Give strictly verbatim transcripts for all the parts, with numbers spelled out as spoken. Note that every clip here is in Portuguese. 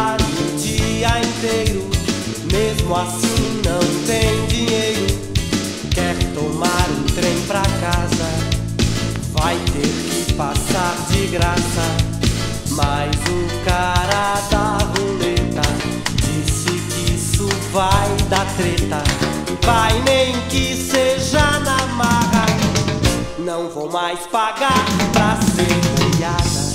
trabalha o dia inteiro, mesmo assim não tem dinheiro. Quer tomar um trem pra casa, vai ter que passar de graça. Mas o cara da roleta disse que isso vai dar treta. Vai nem que seja na marra, não vou mais pagar pra ser boiada.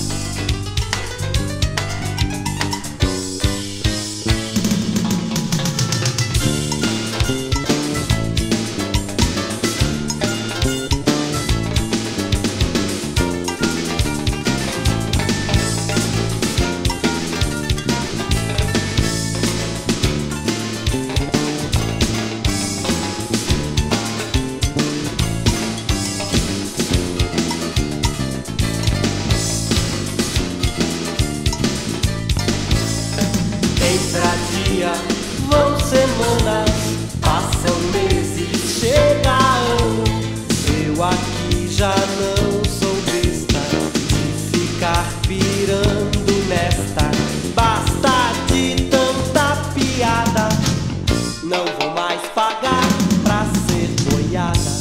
Entra dia, vão semanas, passam meses, chega ano. Eu aqui já não sou besta de ficar pirando nesta. Basta de tanta piada, não vou mais pagar pra ser boiada.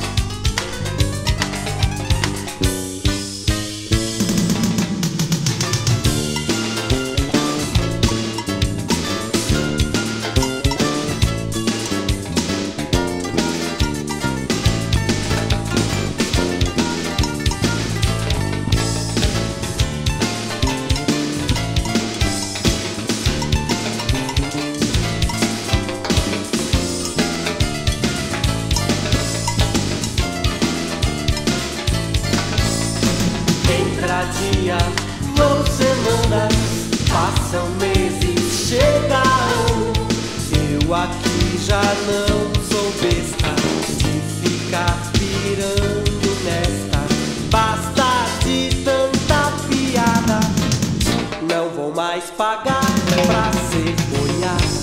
Entra dia, vão semanas, passam meses, chega ano. Eu aqui já não sou besta de ficar pirando nesta. Basta de tanta piada, não vou mais pagar pra ser boiada.